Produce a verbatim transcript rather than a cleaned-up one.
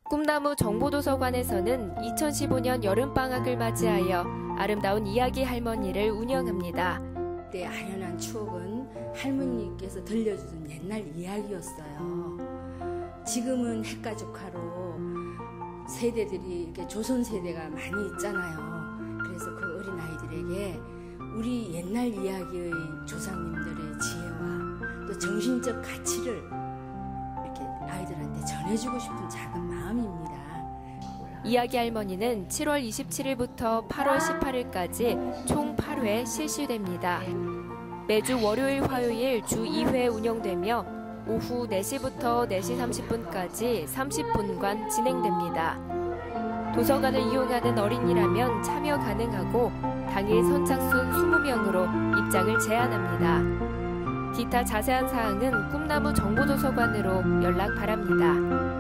꿈나무 정보도서관에서는 이천십오 년 여름방학을 맞이하여 아름다운 이야기 할머니를 운영합니다. 그때 아련한 추억은 할머니께서 들려주던 옛날 이야기였어요. 지금은 핵가족화로 세대들이 이렇게 조선 세대가 많이 있잖아요. 그래서 그 어린 아이들에게 우리 옛날 이야기의 조상님들의 지혜와 또 정신적 가치를 이렇게 아이들한테 전해주고 싶은 작은 마음입니다. 이야기 할머니는 칠월 이십칠일부터 팔월 십팔일까지 총 팔 회 실시됩니다. 매주 월요일, 화요일 주 이 회 운영되며 오후 네 시부터 네 시 삼십 분까지 삼십 분간 진행됩니다. 도서관을 이용하는 어린이라면 참여 가능하고 당일 선착순 이십 명으로 입장을 제한합니다. 기타 자세한 사항은 꿈나무 정보도서관으로 연락 바랍니다.